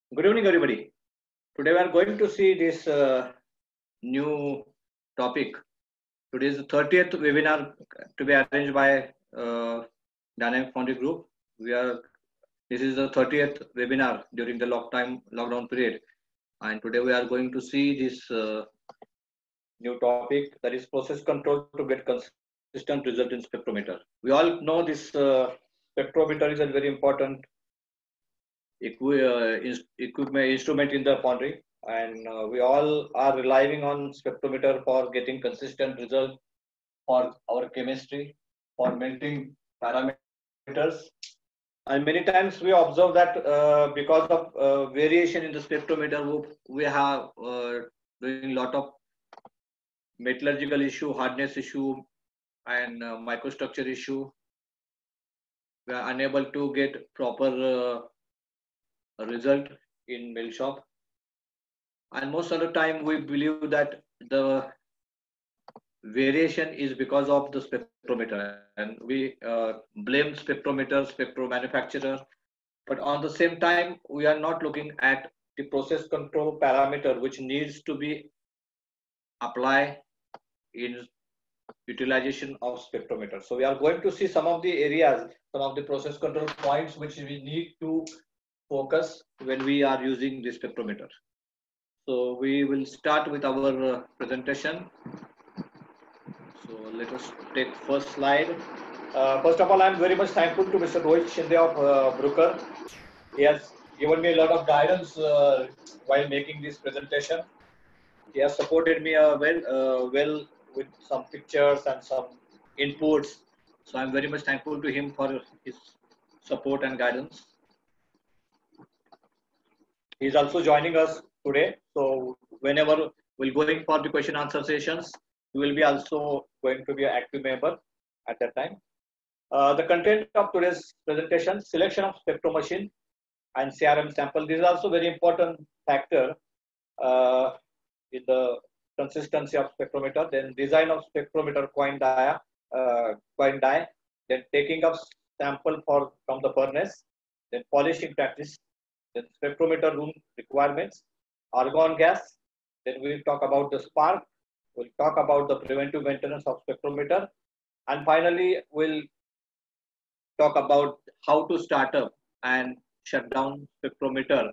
Good evening, everybody. Today we are going to see this new topic. Today is the 30th webinar to be arranged by Dynamic Foundry Group. This is the 30th webinar during the lockdown period, and today we are going to see this new topic, that is process control to get consistent result in spectrometer. We all know this spectrometer is a very important equipment instrument in the foundry, and we all are relying on spectrometer for getting consistent result for our chemistry, for melting parameters. And many times we observe that because of variation in the spectrometer, we have doing lot of metallurgical issue, hardness issue, and microstructure issue. We are unable to get proper result in melt shop, and most of the time we believe that the variation is because of the spectrometer, and we blame spectrometer, spectro manufacturer. But on the same time, we are not looking at the process control parameter which needs to be applied in utilization of spectrometer. So we are going to see some of the areas, some of the process control points which we need to focus when we are using the spectrometer. So we will start with our presentation. So let us take first slide. First of all, I am very much thankful to Mr. Rohit Shinde of Brooker. He has given me a lot of guidance while making this presentation. He has supported me well with some pictures and some inputs. So I'm very much thankful to him for his support and guidance. He's also joining us today. So whenever we're going for the question answer sessions, he will be also going to be an active member at that time. The content of today's presentation: selection of spectro machine and CRM sample. This is also very important factor in the consistency of spectrometer. Then design of spectrometer coin die, then taking of sample from the furnace, then polishing practice, then spectrometer room requirements, argon gas, then we'll talk about the spark, we'll talk about the preventive maintenance of spectrometer, and finally we'll talk about how to start up and shut down spectrometer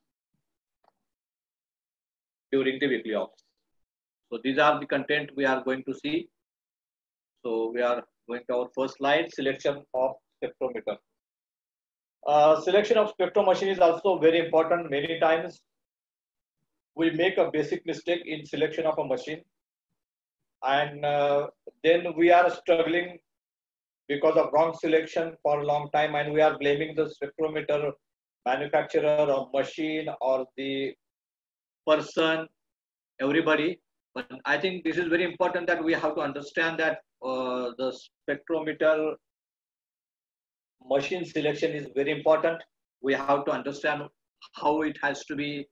during the weekly ops. So these are the content we are going to see. So we are going to our first slide, selection of spectrometer. Selection of spectro machine is also very important. Many times we make a basic mistake in selection of a machine, and then we are struggling because of wrong selection for a long time, and we are blaming the spectrometer manufacturer or machine or the person, everybody. But I think this is very important that we have to understand that the spectrometer machine selection is very important. We have to understand how it has to be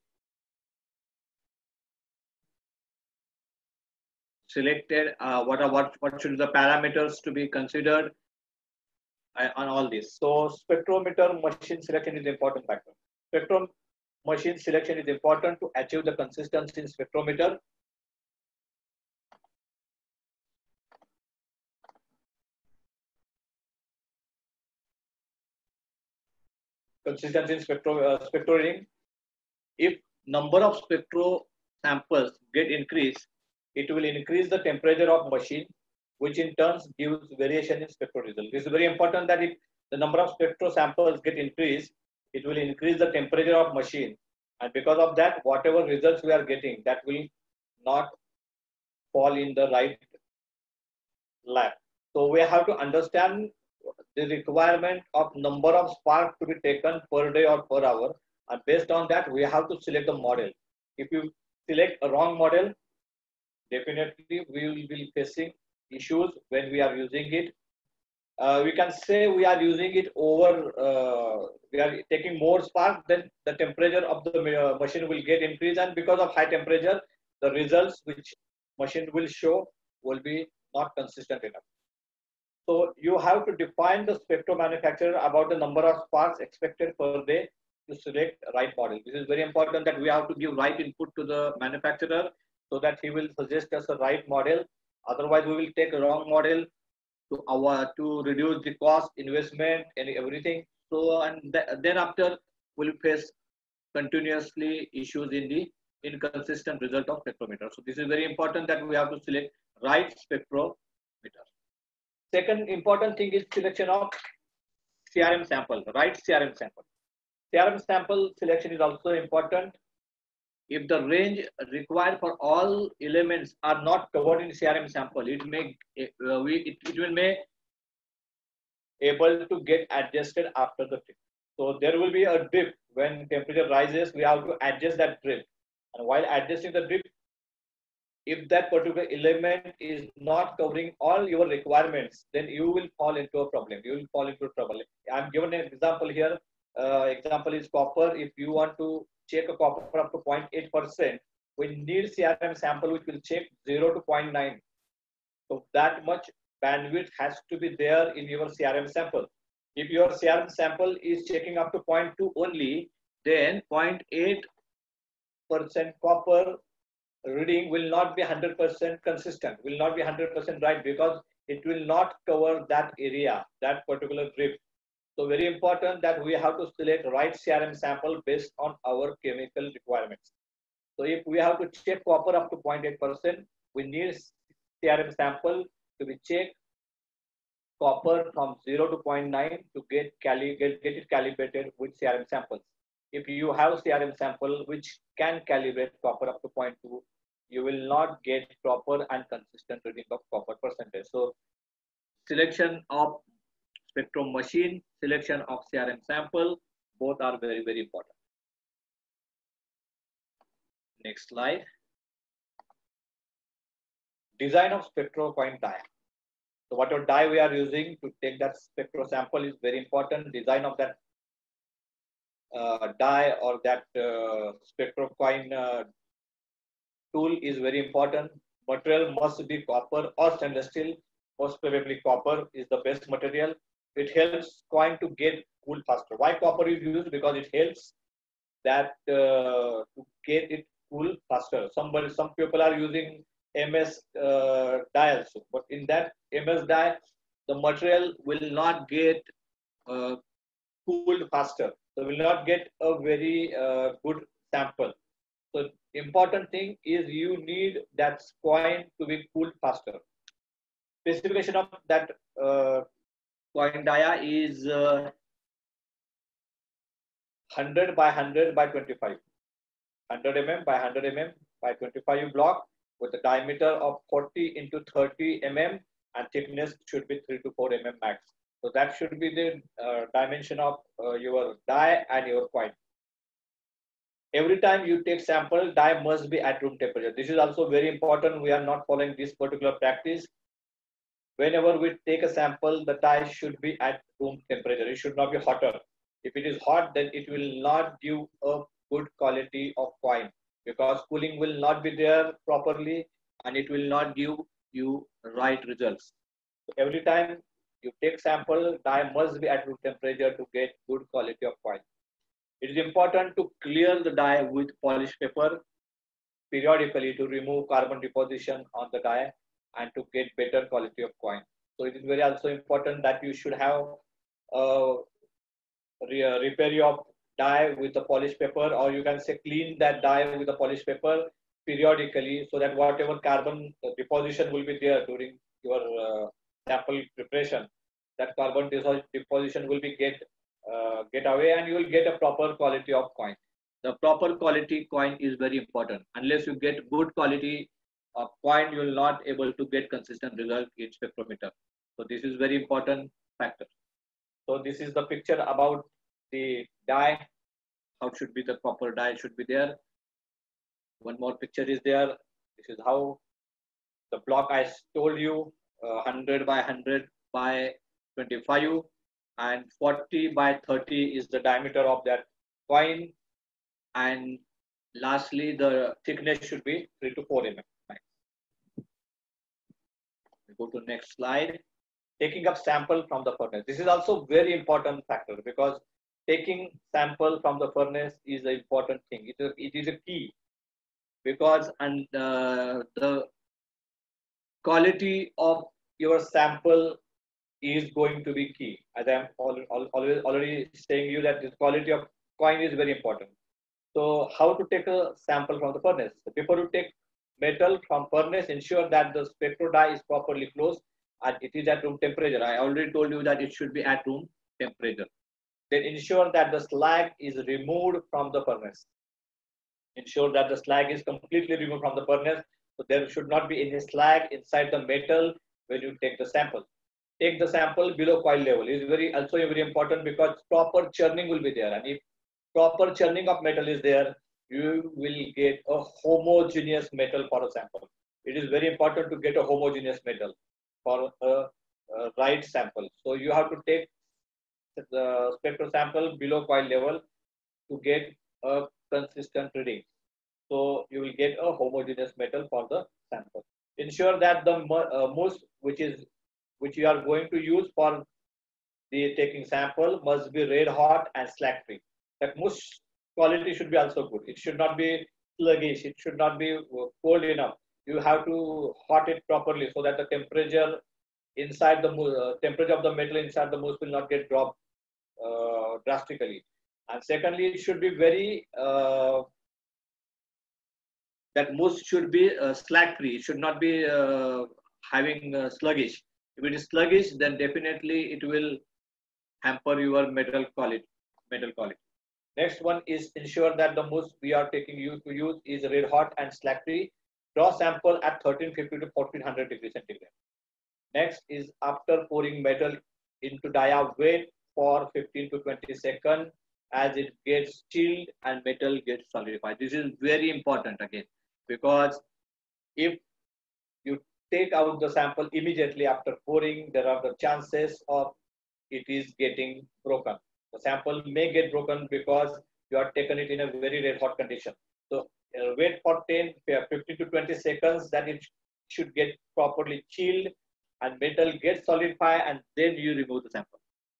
selected, what should the parameters to be considered on all this. So spectrometer machine selection is an important factor. Spectrum machine selection is important to achieve the consistency in spectrometer. Consistency in spectro reading. If number of spectro samples get increased, it will increase the temperature of machine, which in turn gives variation in spectro result. This is very important that if the number of spectro samples get increased, it will increase the temperature of machine, and because of that, whatever results we are getting, that will not fall in the right lab. So we have to understand the requirement of number of sparks to be taken per day or per hour, and based on that we have to select the model. If you select a wrong model, definitely we will be facing issues when we are using it. We can say we are using it over, we are taking more spark, then the temperature of the machine will get increased, and because of high temperature, the results which machine will show will be not consistent enough. So you have to define the spectro manufacturer about the number of sparks expected per day to select right model. This is very important that we have to give right input to the manufacturer so that he will suggest us a right model. Otherwise, we will take a wrong model to reduce the cost, investment, and everything. So, and thereafter, we'll face continuously issues in the inconsistent result of spectrometer. So, this is very important that we have to select right spectrometer. Second important thing is selection of CRM sample, right CRM sample. CRM sample selection is also important. If the range required for all elements are not covered in CRM sample, it will may able to get adjusted after the trip. So there will be a drip when temperature rises. We have to adjust that drip, and while adjusting the drip, if that particular element is not covering all your requirements, then you will fall into a problem. You will fall into trouble. I'm given an example here. Example is copper. If you want to check a copper up to 0.8%, we need CRM sample which will check 0 to 0.9. So that much bandwidth has to be there in your CRM sample. If your CRM sample is checking up to 0.2 only, then 0.8% copper reading will not be 100% consistent, will not be 100% right, because it will not cover that area, that particular drip. So very important that we have to select right CRM sample based on our chemical requirements. So if we have to check copper up to 0.8%, we need CRM sample to be checked copper from 0 to 0.9 to get it calibrated with CRM samples. If you have CRM sample which can calibrate copper up to 0.2, you will not get proper and consistent reading of copper percentage. So selection of spectrum machine, selection of CRM sample, both are very, very important. Next slide. Design of spectrocoin die. So whatever die we are using to take that spectro sample is very important. Design of that die or that spectrocoin tool is very important. Material must be copper or stainless steel. Most probably copper is the best material. It helps coin to get cooled faster. Why copper is used? Because it helps that to get it cool faster. Some people are using MS die also, but in that MS die, the material will not get cooled faster. So will not get a very good sample. So important thing is you need that coin to be cooled faster. Specification of that coin dia is 100 by 100 by 25. 100 mm by 100 mm by 25 block with a diameter of 40 into 30 mm and thickness should be 3 to 4 mm max. So that should be the dimension of your die and your coin. Every time you take sample, die must be at room temperature. This is also very important. We are not following this particular practice. Whenever we take a sample, the die should be at room temperature. It should not be hotter. If it is hot, then it will not give a good quality of coin because cooling will not be there properly and it will not give you right results. So every time you take sample, die must be at room temperature to get good quality of coin. It is important to clear the die with polish paper periodically to remove carbon deposition on the die and to get better quality of coin. So it is very also important that you should have repair your die with the polish paper, or you can say clean that die with the polish paper periodically so that whatever carbon deposition will be there during your sample preparation, that carbon deposition will be get away and you will get a proper quality of coin. The proper quality coin is very important. Unless you get good quality of coin, you will not able to get consistent result in spectrometer. So this is very important factor. So this is the picture about the die. How should be the proper die should be there. One more picture is there. This is how the block I told you, 100 by 100 by 25 and 40 by 30 is the diameter of that coin, and lastly the thickness should be 3 to 4 mm. We go to next slide. Taking up sample from the furnace. This is also very important factor because taking sample from the furnace is an important thing. It is a key because the quality of your sample is going to be key. As I'm always already saying you that the quality of coin is very important. So how to take a sample from the furnace? So before you take metal from furnace, ensure that the spectro die is properly closed and it is at room temperature. I already told you that it should be at room temperature. Then ensure that the slag is removed from the furnace. Ensure that the slag is completely removed from the furnace. So there should not be any slag inside the metal when you take the sample. Take the sample below coil level. It is also very important because proper churning will be there. And if proper churning of metal is there, you will get a homogeneous metal for a sample. It is very important to get a homogeneous metal for a right sample. So you have to take the spectral sample below coil level to get a consistent reading. So you will get a homogeneous metal for the sample. Ensure that the mousse which you are going to use for the taking sample must be red hot and slag free. That mousse quality should be also good. It should not be sluggish. It should not be cold enough. You have to hot it properly so that the temperature inside the temperature of the metal inside the mousse will not get dropped drastically. And secondly, it should be very that mousse should be slag free. It should not be having sluggish. If it is sluggish, then definitely it will hamper your metal quality. Next one is ensure that the mousse we are taking you to use is red hot and slag free. Draw sample at 1350 to 1400 degrees centigrade. Next is after pouring metal into dia, wait for 15 to 20 seconds as it gets chilled and metal gets solidified. This is very important again because if you take out the sample immediately after pouring, there are the chances of it is getting broken. The sample may get broken because you have taken it in a very red hot condition. So wait for 15 to 20 seconds that it should get properly chilled and metal gets solidified and then you remove the sample.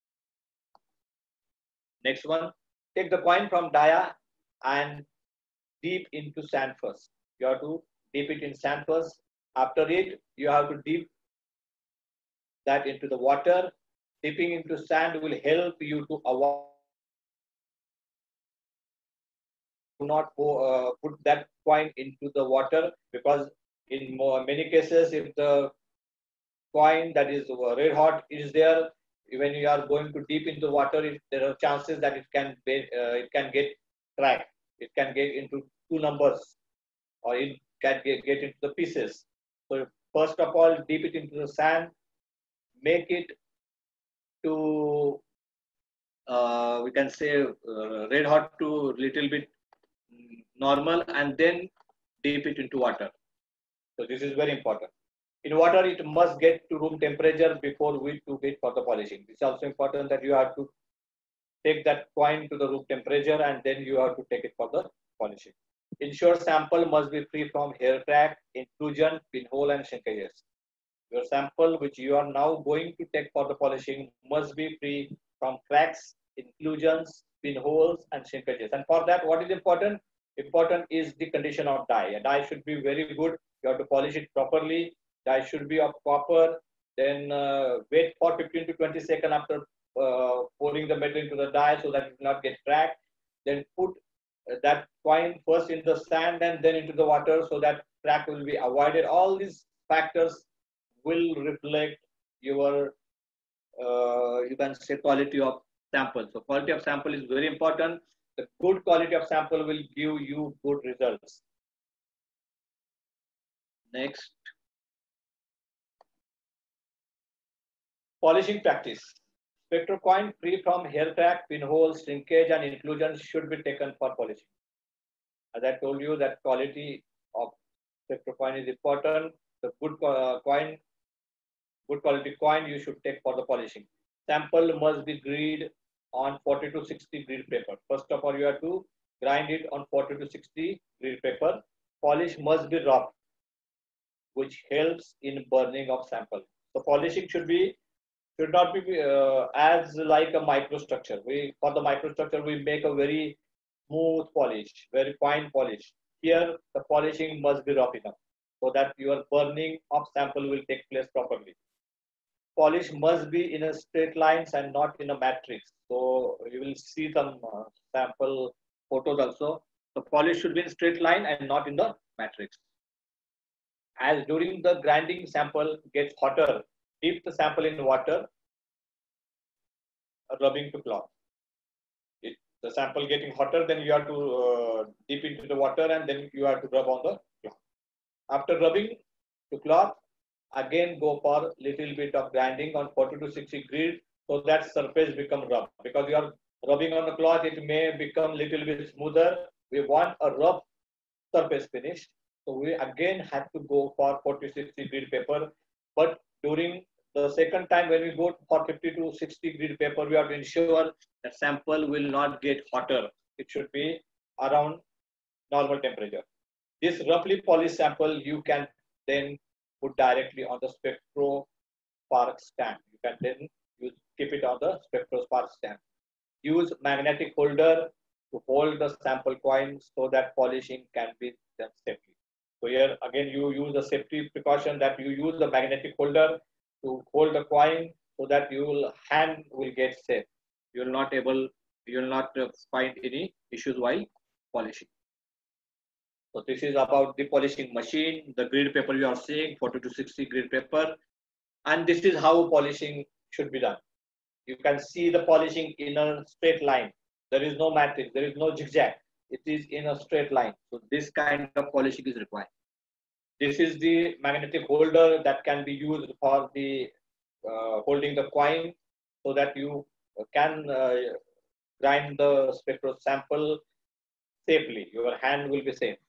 Next one, take the coin from dia and dip into sand first. You have to dip it in sand first. After it, you have to dip that into the water. Dipping into sand will help you to avoid not put that coin into the water because in many cases, if the coin that is red hot is there, when you are going to deep into water, there are chances that it can get cracked. It can get into two numbers, or it can get into the pieces. So first of all, dip it into the sand, make it to we can say red hot to little bit normal, and then dip it into water. So this is very important. In water, it must get to room temperature before we took it for the polishing. It's also important that you have to take that coin to the room temperature and then you have to take it for the polishing. Ensure sample must be free from hair crack, inclusion, pinhole, and shrinkages. Your sample, which you are now going to take for the polishing, must be free from cracks, inclusions, pinholes, and shrinkages. And for that, what is important? Important is the condition of die. A die should be very good. You have to polish it properly. Die should be of copper. Then wait for 15 to 20 seconds after pouring the metal into the die so that it will not get cracked. Then put that coin first in the sand and then into the water so that crack will be avoided. All these factors will reflect your you can say quality of sample. So quality of sample is very important. The good quality of sample will give you good results. Next, polishing practice. Spectro coin free from hair crack, pinhole, shrinkage, and inclusion should be taken for polishing. As I told you, that quality of spectro coin is important. The good coin, good quality coin you should take for the polishing. Sample must be grinded on 40 to 60 grit paper. First of all, you have to grind it on 40 to 60 grit paper. Polish must be rough, which helps in burning of sample. So polishing should be should not be as like a microstructure. For the microstructure we make a very smooth polish, very fine polish. Here the polishing must be rough enough so that your burning of sample will take place properly. Polish must be in a straight lines and not in a matrix. So you will see some sample photos also. The polish should be in straight line and not in the matrix. As during the grinding sample gets hotter, dip the sample in water, rubbing to cloth. The sample getting hotter, then you have to dip into the water and then you have to rub on the cloth. After rubbing to cloth, again go for little bit of grinding on 40 to 60 grit so that surface become rough. Because you are rubbing on the cloth, it may become little bit smoother. We want a rough surface finish. So we again have to go for 40 to 60 grit paper. But during the second time when we go for 50 to 60 grit paper, we have to ensure that sample will not get hotter. It should be around normal temperature. This roughly polished sample you can then put directly on the SpectroSpark stand. You can then keep it on the SpectroSpark stand. Use magnetic holder to hold the sample coin so that polishing can be done safely. So here again you use the safety precaution that you use the magnetic holder to hold the coin so that your hand will get safe. You will not find any issues while polishing. So this is about the polishing machine, the grid paper you are seeing, 40 to 60 grid paper. And this is how polishing should be done. You can see the polishing in a straight line. There is no matrix, there is no zigzag. It is in a straight line. So this kind of polishing is required. This is the magnetic holder that can be used for the holding the coin so that you can grind the spectro sample safely. Your hand will be safe.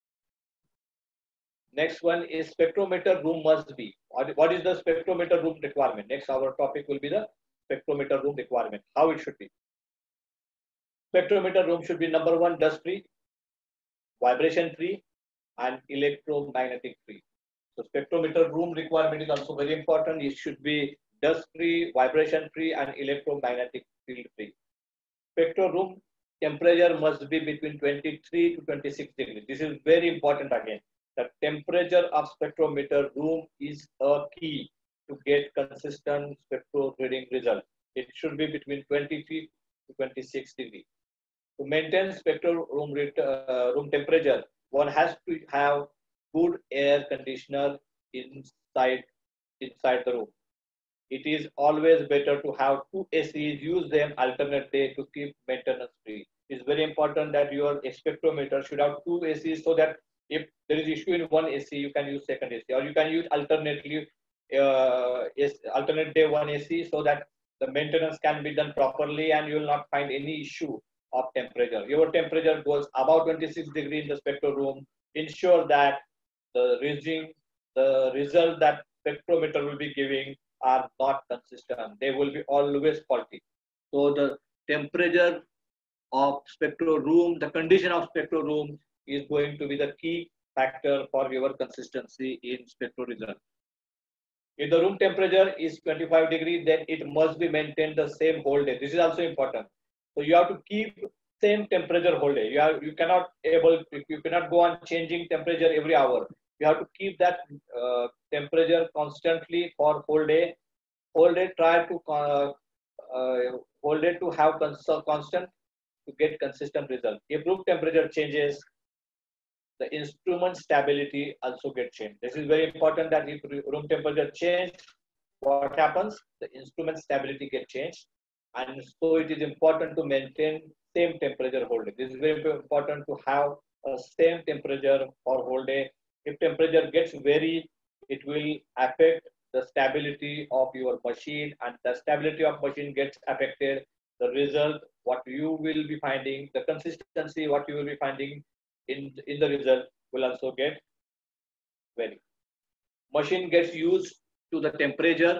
Next one is spectrometer room must be. What is the spectrometer room requirement? Next, our topic will be the spectrometer room requirement. How it should be. Spectrometer room should be number one, dust free, vibration free, and electromagnetic free. So spectrometer room requirement is also very important. It should be dust free, vibration free, and electromagnetic field free. Spectro room temperature must be between 23 to 26 degrees. This is very important again. The temperature of spectrometer room is a key to get consistent spectro reading result. It should be between 23 to 26 degrees. To maintain spectro room temperature, one has to have good air conditioner inside the room. It is always better to have two ACs, use them alternate day to keep maintenance free. It's very important that your spectrometer should have two ACs so that if there is issue in one AC, you can use second AC, or you can use alternately alternate day one AC so that the maintenance can be done properly and you will not find any issue of temperature. Your temperature goes above 26 degrees in the spectro room. Ensure that the result that spectrometer will be giving are not consistent. They will be always faulty. So the temperature of spectro room, the condition of spectro room is going to be the key factor for your consistency in spectro result. If the room temperature is 25 degrees, then it must be maintained the same whole day. This is also important. So you have to keep same temperature whole day. You cannot go on changing temperature every hour. You have to keep that temperature constantly for whole day. Whole day try to whole day to have constant to get consistent result. If room temperature changes, the instrument stability also gets changed. This is very important that if room temperature change, what happens? The instrument stability gets changed. And so it is important to maintain same temperature whole day. This is very important to have a same temperature for whole day. If temperature gets vary, it will affect the stability of your machine, and the stability of machine gets affected. The result, what you will be finding, the consistency, what you will be finding in the result will also get vary. Machine gets used to the temperature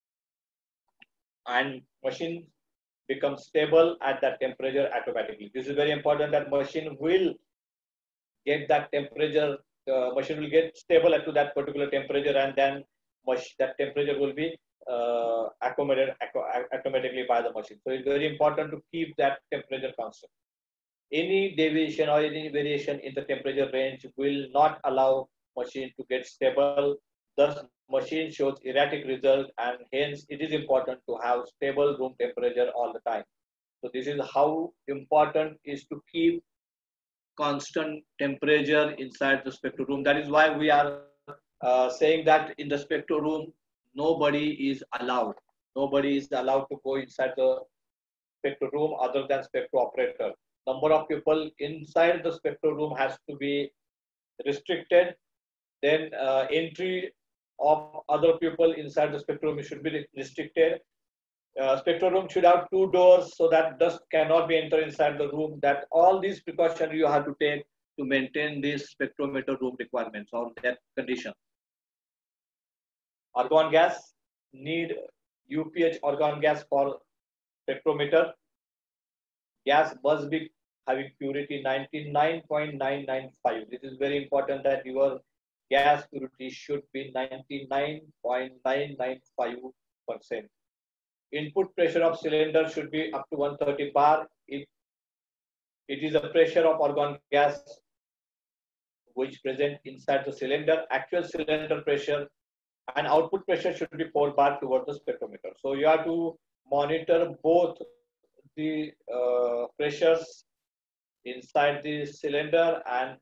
and machine becomes stable at that temperature automatically. This is very important that machine will get that temperature, machine will get stable at to that particular temperature, and then that temperature will be accommodated automatically by the machine. So it's very important to keep that temperature constant. Any deviation or any variation in the temperature range will not allow machine to get stable. Thus, machine shows erratic result, and hence it is important to have stable room temperature all the time. So this is how important is to keep constant temperature inside the spectro room. That is why we are saying that in the spectro room, nobody is allowed. Nobody is allowed to go inside the spectro room other than spectro operator. Number of people inside the spectro room has to be restricted. Then entry of other people inside the spectro room should be restricted. Spectro room should have two doors so that dust cannot be entered inside the room. That all these precautions you have to take to maintain this spectrometer room requirements or that condition. Argon gas need UPH argon gas for spectrometer. Gas must be having purity 99.995. This is very important that your gas purity should be 99.995%. Input pressure of cylinder should be up to 130 bar. It is the pressure of argon gas which present inside the cylinder. Actual cylinder pressure and output pressure should be 4 bar towards the spectrometer. So you have to monitor both the pressures inside the cylinder and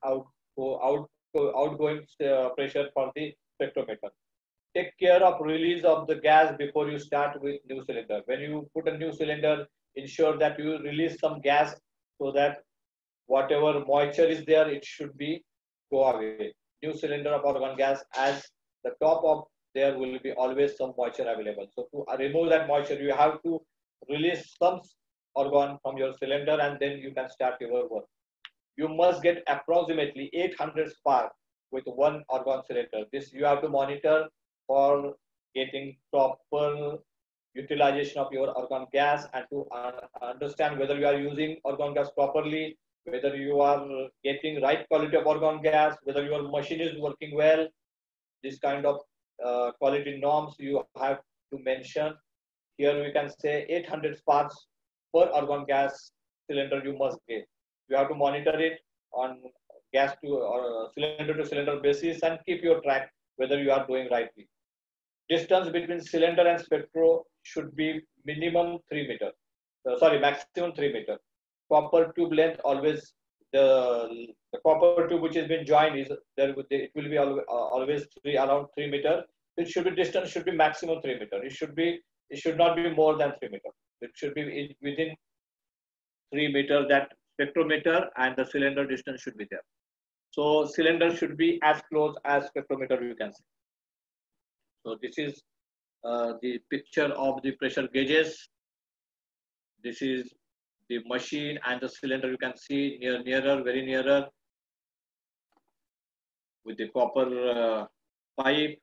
outgoing pressure for the spectrometer. Take care of release of the gas before you start with new cylinder. When you put a new cylinder, ensure that you release some gas so that whatever moisture is there, it should be go away. New cylinder of argon gas, as the top of there will be always some moisture available. So to remove that moisture, you have to release some argon from your cylinder and then you can start your work. You must get approximately 800 spark with one argon cylinder. This you have to monitor for getting proper utilization of your argon gas and to understand whether you are using argon gas properly, whether you are getting right quality of argon gas, whether your machine is working well. This kind of quality norms you have to mention. Here we can say 800 sparks per argon gas cylinder you must get. You have to monitor it on gas to or cylinder to cylinder basis and keep your track whether you are doing rightly. Distance between cylinder and spectro should be minimum 3 meter. Maximum 3 meter. Copper tube length always the copper tube which has been joined is there. It will be always around 3 meter. It should be distance should be maximum 3 meter. It should not be more than 3 meter. It should be within 3 meter. That spectrometer and the cylinder distance should be there. So cylinder should be as close as spectrometer you can see. So this is the picture of the pressure gauges. This is the machine and the cylinder you can see nearer, very nearer with the copper pipe.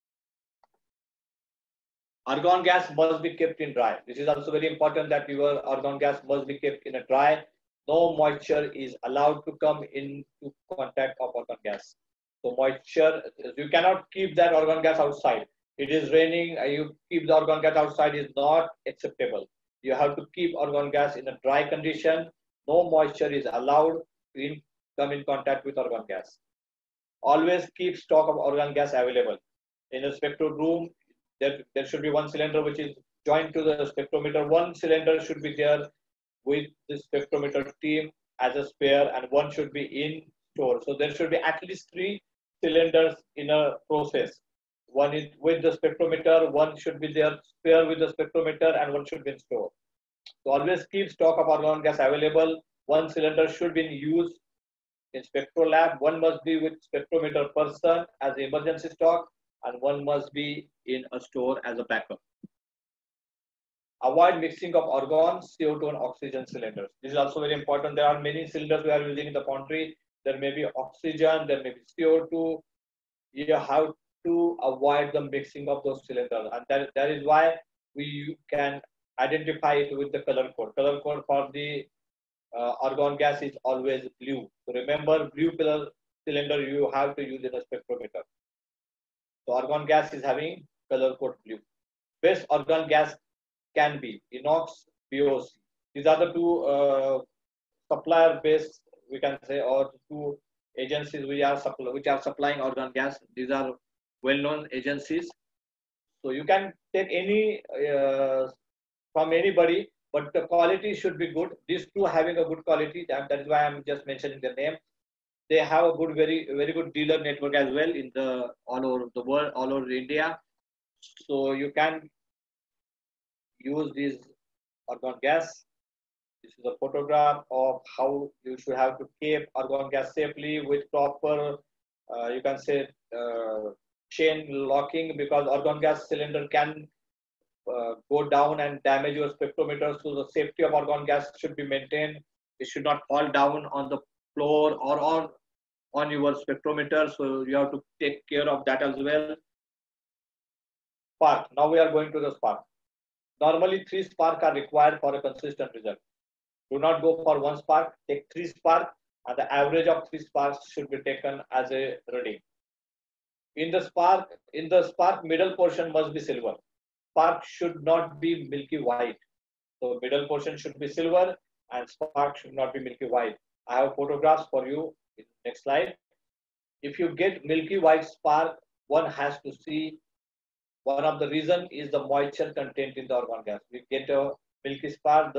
Argon gas must be kept in dry. This is also very important that your argon gas must be kept in a dry. No moisture is allowed to come into contact of argon gas. So moisture, you cannot keep that argon gas outside. It is raining, you keep the argon gas outside is not acceptable. You have to keep argon gas in a dry condition. No moisture is allowed to come in contact with argon gas. Always keep stock of argon gas available. In a spectro room, there should be one cylinder which is joined to the spectrometer. One cylinder should be there with the spectrometer team as a spare, and one should be in store. So there should be at least 3 cylinders in a process. One is with the spectrometer, one should be there spare with the spectrometer, and one should be in store. So always keep stock of argon gas available. One cylinder should be in use in spectro lab. One must be with spectrometer person as emergency stock, and one must be in a store as a backup. Avoid mixing of argon, CO2 and oxygen cylinders. This is also very important. There are many cylinders we are using in the foundry. There may be oxygen, there may be CO2. You have to avoid the mixing of those cylinders, and that is why we can identify it with the color code. Color code for the argon gas is always blue. So remember, blue color cylinder you have to use in a spectrometer. So argon gas is having color code blue. best argon gas can be inox, VOC. These are the two supplier based, we can say, or two agencies which are supplying argon gas. These are well known agencies. So you can take any from anybody, but the quality should be good. These two having a good quality, that is why I'm just mentioning the name. They have a good, very good dealer network as well in the all over the world, all over India. So you can use this argon gas. This is a photograph of how you should have to keep argon gas safely with proper, you can say, chain locking, because argon gas cylinder can go down and damage your spectrometer. So the safety of argon gas should be maintained. It should not fall down on the floor or on your spectrometer. So you have to take care of that as well. Spark. Now we are going to the spark. Normally 3 sparks are required for a consistent result. Do not go for 1 spark. Take 3 sparks, and the average of 3 sparks should be taken as a reading. In the spark middle portion must be silver. Spark should not be milky white. So middle portion should be silver and spark should not be milky white. I have photographs for you in the next slide. If you get milky white spark, one has to see, one of the reason is the moisture content in the argon gas. We get a milky spark,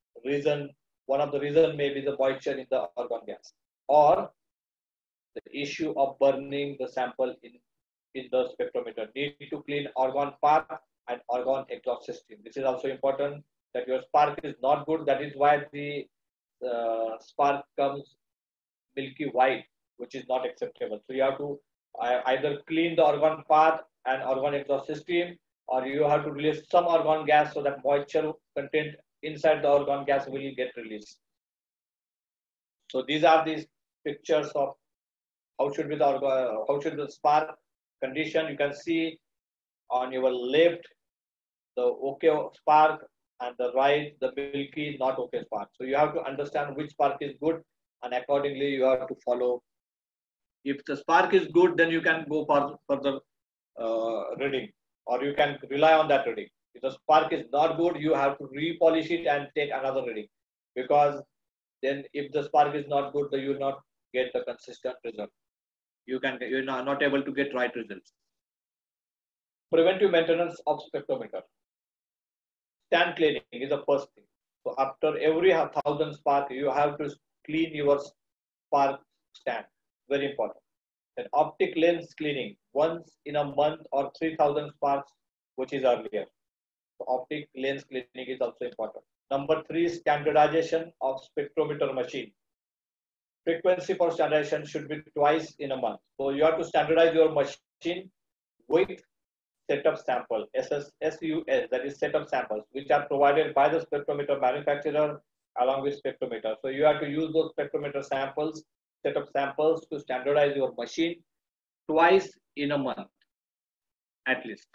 one of the reason may be the moisture in the argon gas, or the issue of burning the sample in the spectrometer. Need to clean argon path and argon exhaust system. This is also important, that your spark is not good. That is why the spark comes milky white, which is not acceptable. So you have to either clean the argon path and argon exhaust system, or you have to release some argon gas so that moisture content inside the argon gas will get released. So these are these pictures of how should the spark condition. You can see on your left the okay spark, and the right the milky not okay spark. So you have to understand which spark is good, and accordingly you have to follow. If the spark is good, then you can go for further reading, or you can rely on that reading. If the spark is not good, you have to repolish it and take another reading, because then if the spark is not good, then you will not get the consistent result. You're not able to get right results. Preventive maintenance of spectrometer. Stand cleaning is the first thing. So after every 1,000 spark, you have to clean your spark stand. Very important. Then optic lens cleaning once in a month or 3,000 sparks, which is earlier. So optic lens cleaning is also important. Number 3, standardization of spectrometer machine. Frequency for standardization should be twice in a month. So you have to standardize your machine with setup sample, SUS, that is setup samples, which are provided by the spectrometer manufacturer along with spectrometer. So you have to use those spectrometer samples, setup samples, to standardize your machine twice in a month at least.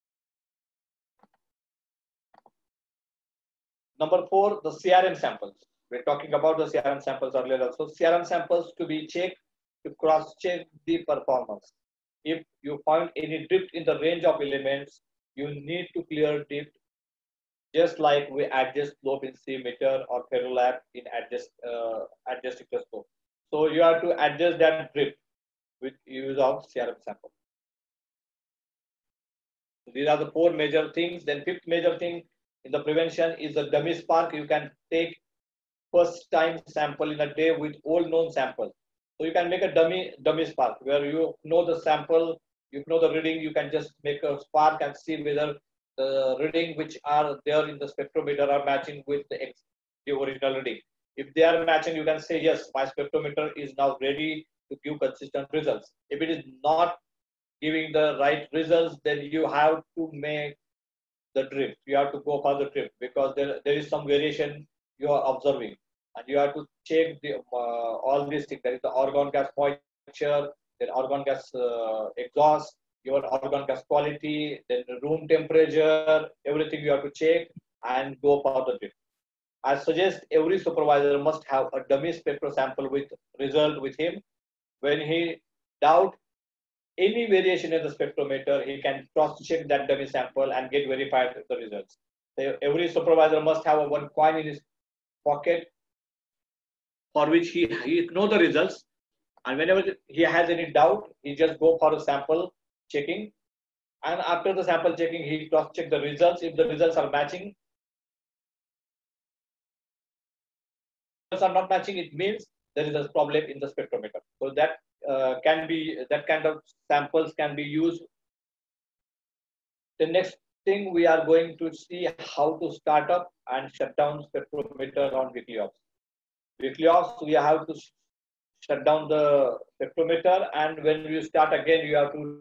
Number 4, the CRM samples. We're talking about the CRM samples earlier also. CRM samples to be checked to cross-check the performance. If you find any drift in the range of elements, you need to clear drift, just like we adjust slope in C-meter or ferrolab in adjust spectroscope. So you have to adjust that drift with use of CRM sample. So these are the 4 major things. Then 5th major thing in the prevention is the dummy spark. You can take first time sample in a day with all known samples. So you can make a dummy spark where you know the sample, you know the reading. You can just make a spark and see whether the reading which are there in the spectrometer are matching with the original reading. If they are matching, you can say, yes, my spectrometer is now ready to give consistent results. If it is not giving the right results, then you have to make the drift. You have to go for the drift, because there is some variation you are observing, and you have to check the all these things. There is the argon gas moisture, then argon gas exhaust, your argon gas quality, then the room temperature, everything you have to check and go for the drift. I suggest every supervisor must have a dummy spectro sample with result with him. When he doubt, any variation in the spectrometer, he can cross-check that dummy sample and get verified the results. So every supervisor must have one coin in his pocket for which he know the results, and whenever he has any doubt, he just go for a sample checking, and after the sample checking, he cross-check the results. If the results are matching, are not matching, it means there is a problem in the spectrometer. So that that kind of samples can be used. The next thing we are going to see how to start up and shut down spectrometer on weekly ops. Weekly ops, we have to shut down the spectrometer, and when you start again, you have to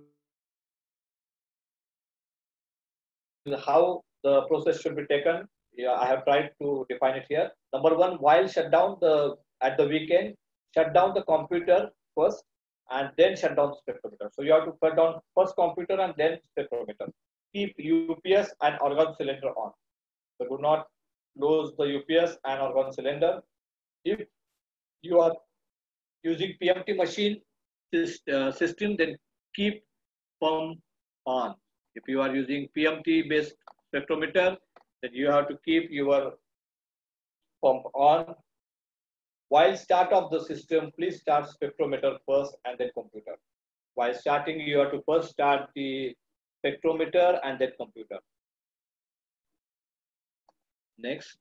how the process should be taken. Yeah, I have tried to define it here. Number one, while shut down at the weekend, shut down the computer first and then shut down the spectrometer. So you have to shut down first computer and then spectrometer. Keep UPS and argon cylinder on. So do not close the UPS and argon cylinder. If you are using PMT machine system, then keep pump on. If you are using PMT based spectrometer, then you have to keep your pump on. While start of the system, please start spectrometer first and then computer. While starting, you have to first start the spectrometer and then computer. Next.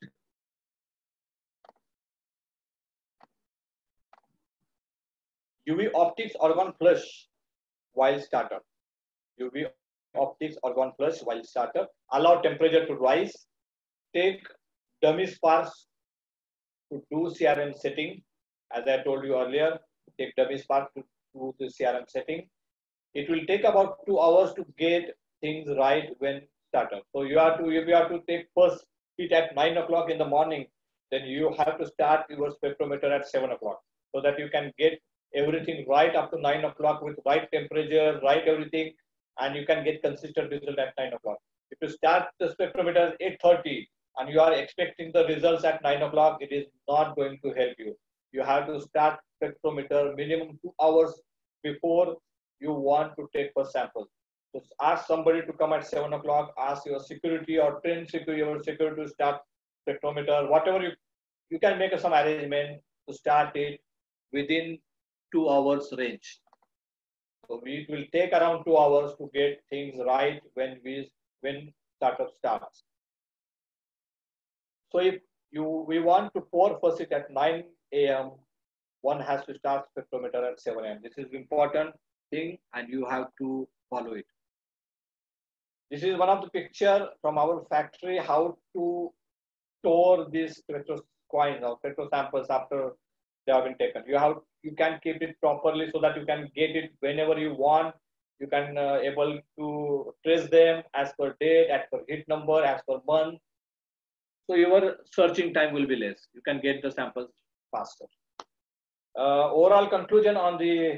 UV optics argon flush while startup. UV optics argon flush while startup. Allow temperature to rise. Take dummy sparks to do CRM setting. As I told you earlier, take dummy spark to do the CRM setting. It will take about 2 hours to get things right when startup. So if you have to take first heat at 9 o'clock in the morning, then you have to start your spectrometer at 7 o'clock so that you can get everything right up to 9 o'clock with right temperature, right everything, and you can get consistent result at 9 o'clock. If you start the spectrometer at 8:30 and you are expecting the results at 9 o'clock, it is not going to help you. You have to start spectrometer minimum 2 hours before you want to take first sample. Just ask somebody to come at 7 o'clock, ask your security or train your security to start spectrometer, whatever you can make some arrangement to start it within 2 hours range. So it will take around 2 hours to get things right when startup starts. So if we want to pour first it at 9 a.m., one has to start spectrometer at 7 a.m. This is important thing and you have to follow it. This is one of the picture from our factory how to store these spectro coins or spectro samples after they have been taken. You can keep it properly so that you can get it whenever you want. You can able to trace them as per date, as per heat number, as per month. So your searching time will be less. You can get the samples faster. Overall conclusion on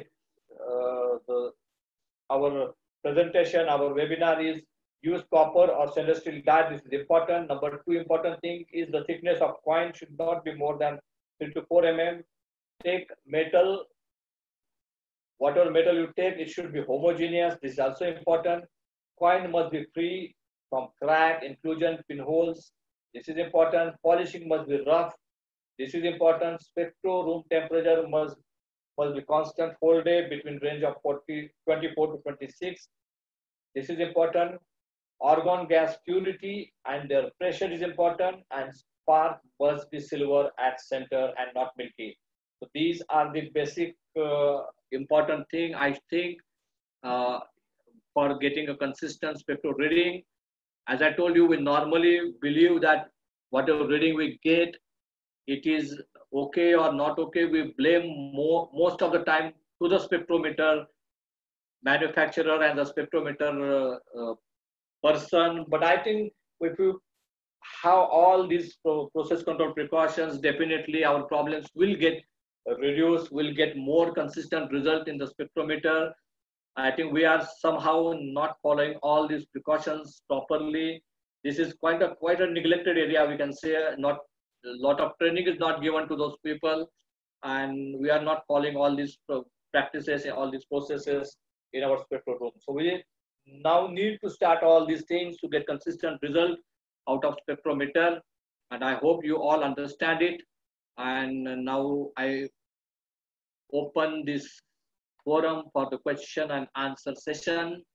our presentation, our webinar is use copper or stainless steel die. This is important. Number 2 important thing is the thickness of coin should not be more than 3 to 4 mm. Take metal, whatever metal you take, it should be homogeneous. This is also important. Coin must be free from crack, inclusion, pinholes. This is important. Polishing must be rough. This is important. Spectro room temperature must be constant whole day between range of 24 to 26. This is important. Argon gas purity and their pressure is important, and spark must be silver at center and not milky. So these are the basic important thing I think for getting a consistent spectro reading. As I told you, we normally believe that whatever reading we get, it is okay or not okay. We blame most of the time to the spectrometer manufacturer and the spectrometer person. But I think if you have all these process control precautions, definitely our problems will get reduced, will get more consistent result in the spectrometer. I think we are somehow not following all these precautions properly. This is quite a neglected area, we can say. Not a lot of training is not given to those people, and we are not following all these practices, all these processes in our spectral room. So we now need to start all these things to get consistent result out of spectrometer. And I hope you all understand it. And now I open this forum for the question and answer session.